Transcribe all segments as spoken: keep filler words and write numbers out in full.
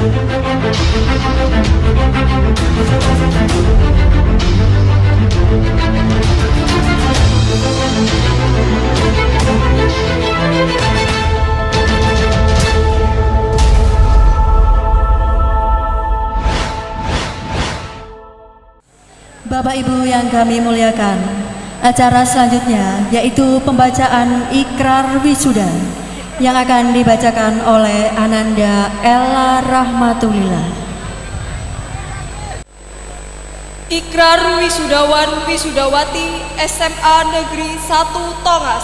Bapak Ibu yang kami muliakan, acara selanjutnya yaitu pembacaan Ikrar Wisuda yang akan dibacakan oleh Ananda Ella Rahmatulillah. Ikrar Wisudawan Wisudawati S M A Negeri satu Tongas.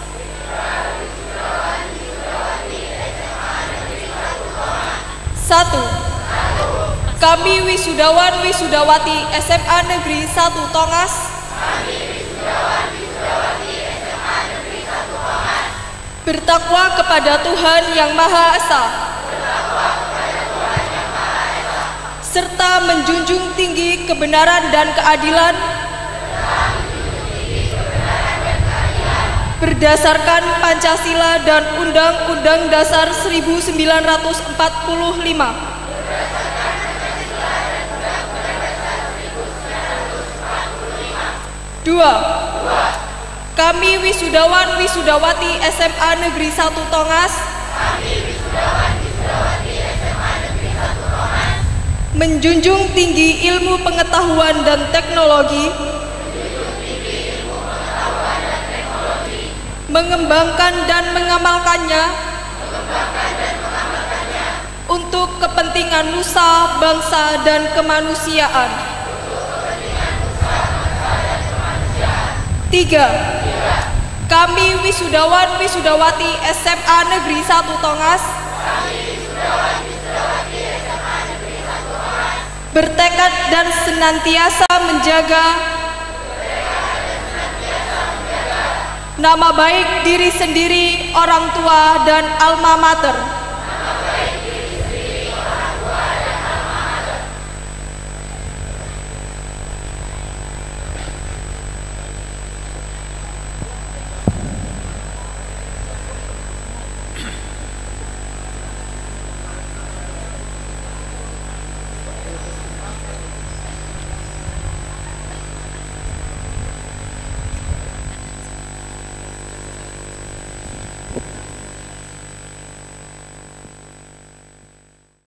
Satu. Kami wisudawan wisudawati S M A Negeri satu Tongas. Kami wisudawan wisudawati S M A Negeri satu Tongas. Bertakwa kepada Tuhan Yang Maha Esa. Bertakwa kepada Tuhan Yang Maha Esa. Serta menjunjung tinggi kebenaran dan keadilan. Serta menjunjung tinggi kebenaran dan keadilan. Berdasarkan Pancasila dan Undang-Undang Dasar seribu sembilan ratus empat puluh lima. Dua. Kami wisudawan wisudawati S M A Negeri satu Tongas. Kami wisudawan wisudawati S M A Negeri satu Tongas. Menjunjung tinggi ilmu pengetahuan dan teknologi. Menjunjung tinggi ilmu pengetahuan dan teknologi. Mengembangkan dan mengamalkannya. Mengembangkan dan mengamalkannya. Untuk kepentingan nusa, bangsa dan kemanusiaan. Tiga. Kami wisudawan wisudawati S M A Negeri satu Tongas. Kami wisudawan wisudawati S M A Negeri satu Tongas. Bertekad dan senantiasa menjaga, bertekad dan senantiasa menjaga nama baik diri sendiri, orang tua dan alma mater.